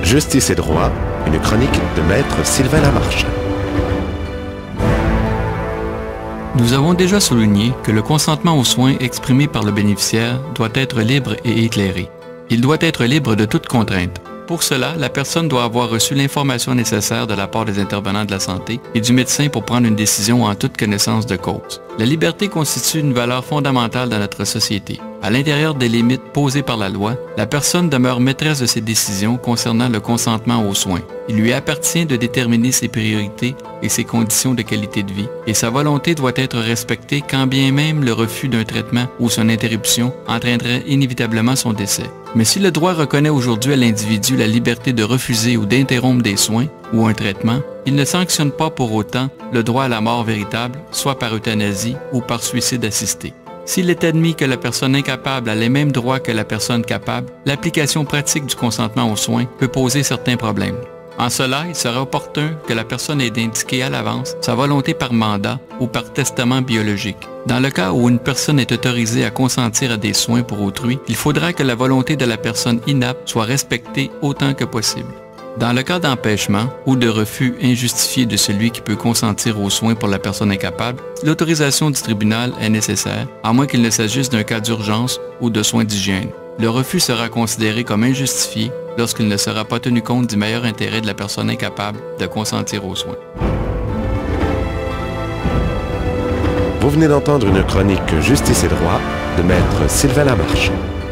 Justice et droit, une chronique de Maître Sylvain Lamarche. Nous avons déjà souligné que le consentement aux soins exprimé par le bénéficiaire doit être libre et éclairé. Il doit être libre de toute contrainte. Pour cela, la personne doit avoir reçu l'information nécessaire de la part des intervenants de la santé et du médecin pour prendre une décision en toute connaissance de cause. La liberté constitue une valeur fondamentale dans notre société. À l'intérieur des limites posées par la loi, la personne demeure maîtresse de ses décisions concernant le consentement aux soins. Il lui appartient de déterminer ses priorités et ses conditions de qualité de vie, et sa volonté doit être respectée quand bien même le refus d'un traitement ou son interruption entraînerait inévitablement son décès. Mais si le droit reconnaît aujourd'hui à l'individu la liberté de refuser ou d'interrompre des soins ou un traitement, il ne sanctionne pas pour autant le droit à la mort véritable, soit par euthanasie ou par suicide assisté. S'il est admis que la personne incapable a les mêmes droits que la personne capable, l'application pratique du consentement aux soins peut poser certains problèmes. En cela, il serait opportun que la personne ait indiqué à l'avance sa volonté par mandat ou par testament biologique. Dans le cas où une personne est autorisée à consentir à des soins pour autrui, il faudra que la volonté de la personne inapte soit respectée autant que possible. Dans le cas d'empêchement ou de refus injustifié de celui qui peut consentir aux soins pour la personne incapable, l'autorisation du tribunal est nécessaire, à moins qu'il ne s'agisse d'un cas d'urgence ou de soins d'hygiène. Le refus sera considéré comme injustifié lorsqu'il ne sera pas tenu compte du meilleur intérêt de la personne incapable de consentir aux soins. Vous venez d'entendre une chronique Justice et droit de Maître Sylvain Lamarche.